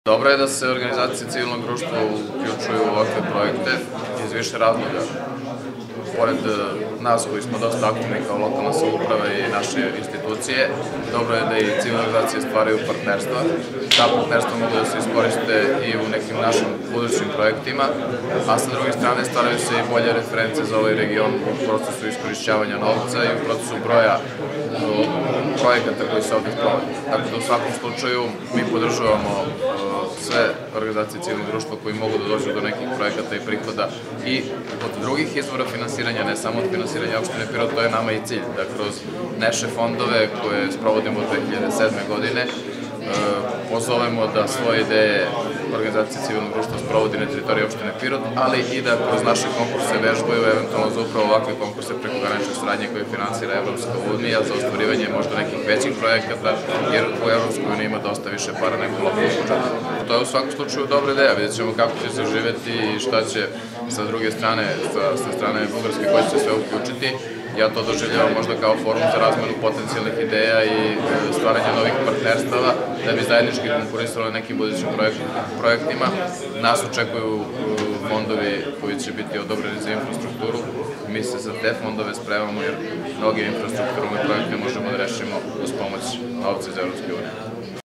Dobro je da se organizacije civilnog društva uključuju u ovakve projekte iz više razloga. Pored nas koji smo dosta aktivni kao lokalna samouprava i naše institucije, dobro je da i civilne organizacije stvaraju partnerstva. Ta partnerstva mogu da se iskoriste i u nekim našim budućim projektima, a sa druge strane stvaraju se i bolje reference za ovaj region u procesu iskorišćavanja novca i u procesu broja projekata koji se ovdje sprovode. Tako da u svakom slučaju mi podržavamo sve organizacije civilnog društva koji mogu da dođu do nekih projekata i prihoda i od drugih izvora finansiranja, ne samo od finansiranja opštine Pirot, to je nama i cilj, da kroz naše fondove koje sprovodimo od 2007. godine pozovemo da svoje ideje organizacije civilnog društva sprovodi na teritoriji opštine Pirot, ali i da kroz naše konkurse vežbaju eventualno za upravo ovakve konkurse prekogranične saradnje koje finansira Evropska unija za ostvarivanje možda nekih većih projekata, jer u Evropskoj uniji ima dosta više para nego lokalnog budžeta. To je u svakom slučaju dobra ideja, vidjet ćemo kako će se živeti i šta će sa druge strane, sa strane Bugarske koje će sve uključiti. Ja to doživljavam možda kao forum za razmenu potencijalnih ideja i stvaranje novih partnerstava, da bi zajednički konkurisali na nekim budućim projektima. Nas očekuju fondovi koji će biti odobreni za infrastrukturu. Mi se za te fondove spremamo jer mnoge infrastrukturne projekte možemo da rešimo uz pomoć novca iz Evropske unije.